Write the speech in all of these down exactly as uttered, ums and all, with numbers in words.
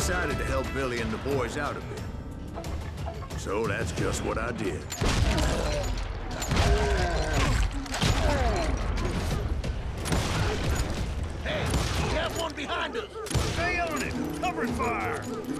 decided to help Billy and the boys out a bit. So that's just what I did. Hey, we have one behind us! Stay on it! Cover fire!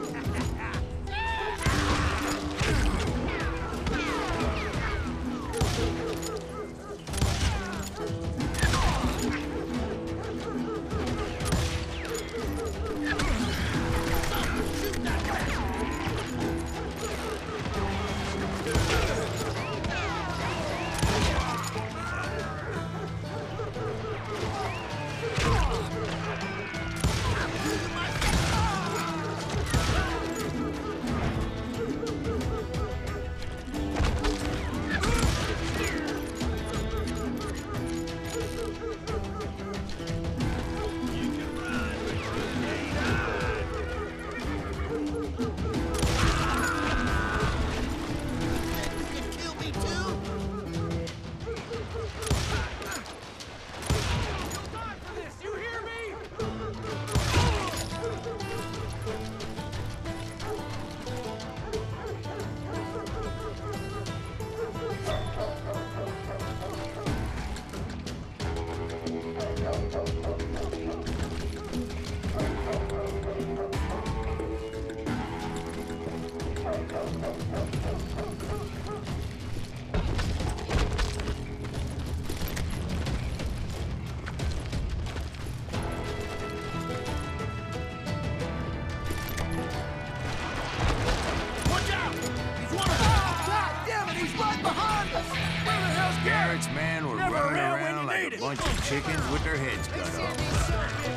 Garrett's men were Never running around around when you like need a it. bunch of chickens with their heads cut off.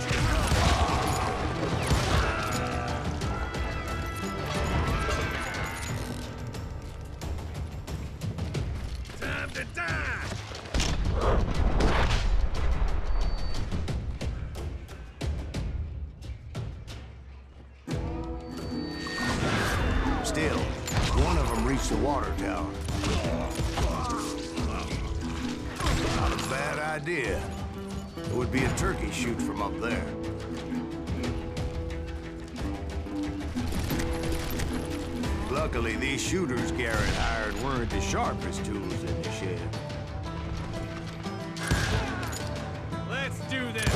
Time to die! Still, one of them reached the water tower. Not a bad idea. It would be a turkey shoot from up there. Luckily, these shooters Garrett hired weren't the sharpest tools in the shed. Let's do this!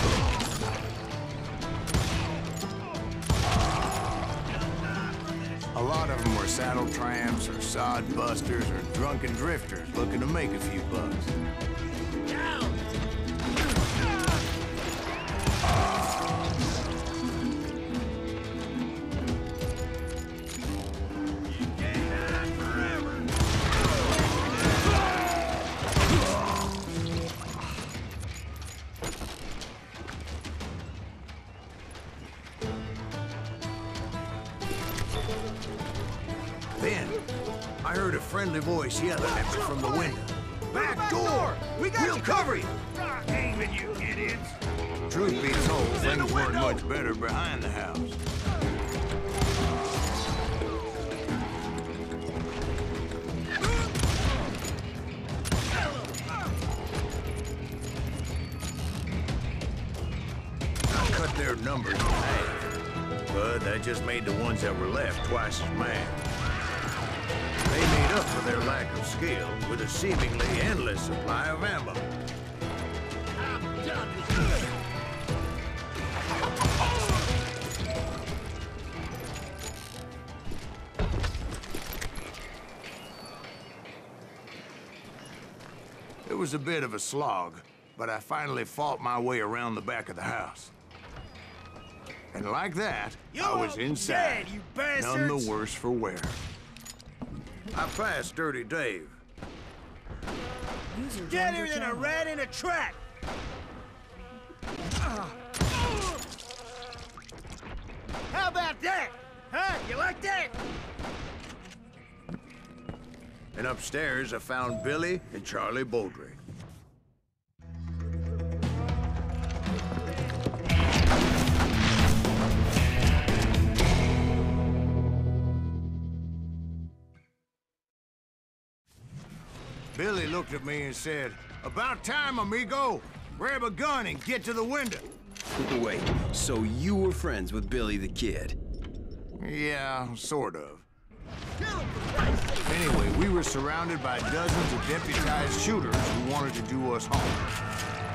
A lot of them were saddle tramps or sod busters or drunken drifters looking to make a few bucks. Down! You can't hide forever! Then, I heard a friendly voice yelling at me from the window. Back door! We got we'll cover you! Stop aiming, you idiots! Truth be told, things weren't much better behind the house. I cut their numbers in half, but that just made the ones that were left twice as mad. They made up for their lack of skill with a seemingly endless supply of ammo. I'm done with you! It was a bit of a slog, but I finally fought my way around the back of the house. And like that, You're I was all inside, dead, you none bastards! the worse for wear. I passed Dirty Dave. Deader than a rat in a trap! How about that? Huh? You like that? And upstairs, I found Billy and Charlie Beaudry. Billy looked at me and said, "About time, amigo. Grab a gun and get to the window." Wait, so you were friends with Billy the Kid? Yeah, sort of. Anyway, we were surrounded by dozens of deputized shooters who wanted to do us harm.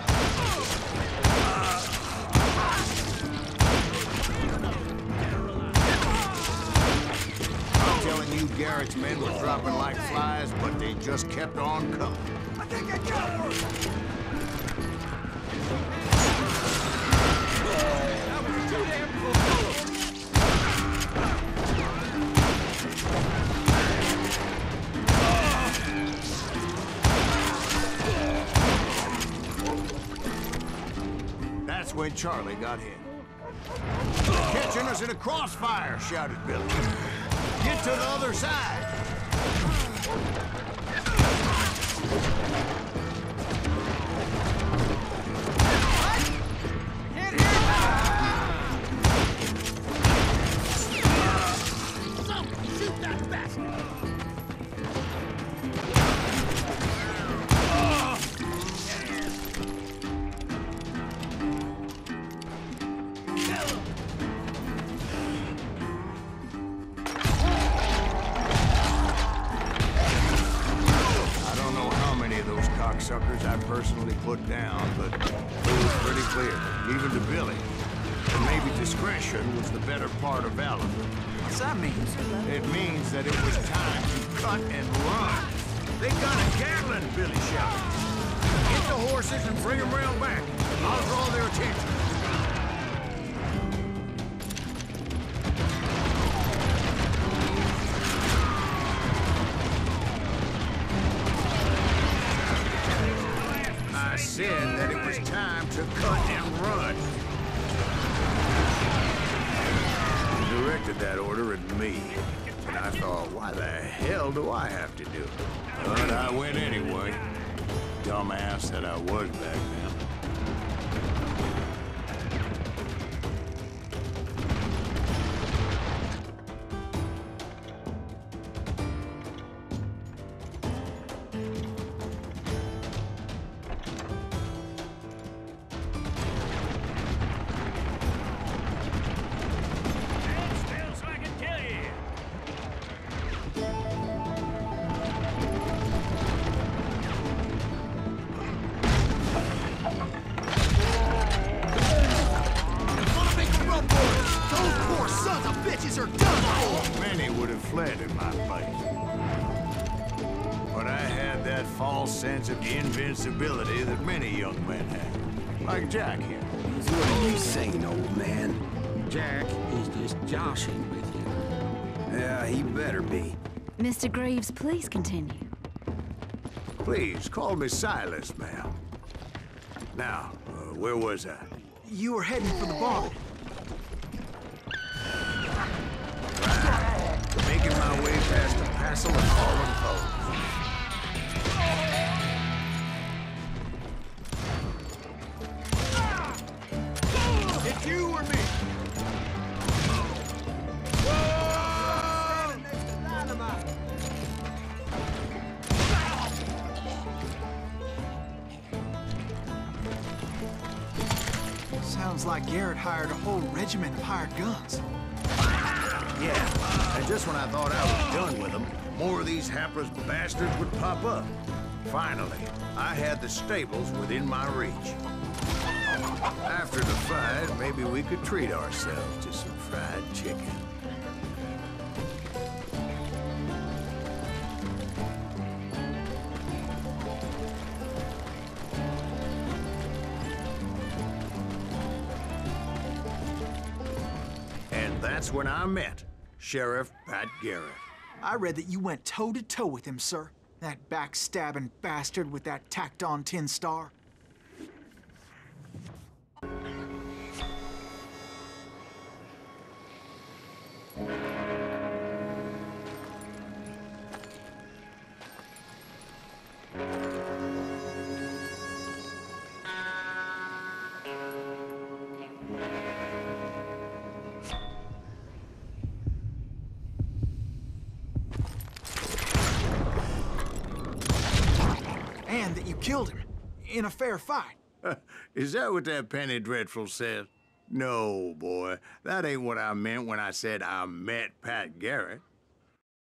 I'm telling you, Garrett's men were dropping like flies, but they just kept on coming. I think I got one! That was too damn close. That's when Charlie got hit. Catching us in a crossfire, shouted Billy. Get to the other side. Can't hear you! Somebody shoot that bastard! Suckers I personally put down, but it was pretty clear, even to Billy, that maybe discretion was the better part of valor. What's that mean? It means that it was time to cut and run. They got a Gatling, Billy shouted. Get the horses and bring them round back. I'll draw their attention. I said that it was time to cut and run. He directed that order at me, and I thought, why the hell do I have to do it? But I went anyway. Dumbass that I was back then. Many would have fled in my place. But I had that false sense of invincibility that many young men have. Like Jack here. What are you saying, old man? Jack is just joshing with you. Yeah, he better be. Mister Greaves, please continue. Please, call me Silas, ma'am. Now, uh, where was I? You were heading for the barn. Making my way past the passel of fallen foes. It's you or me? Sounds like Garrett hired a whole regiment of hired guns. Yeah, and just when I thought I was done with them, more of these hapless bastards would pop up. Finally, I had the stables within my reach. After the fight, maybe we could treat ourselves to some fried chicken. And that's when I met Sheriff Pat Garrett. I read that you went toe-to-toe with him, sir. That backstabbing bastard with that tacked-on tin star. And that you killed him in a fair fight. Is that what that penny dreadful says? No, boy. That ain't what I meant when I said I met Pat Garrett.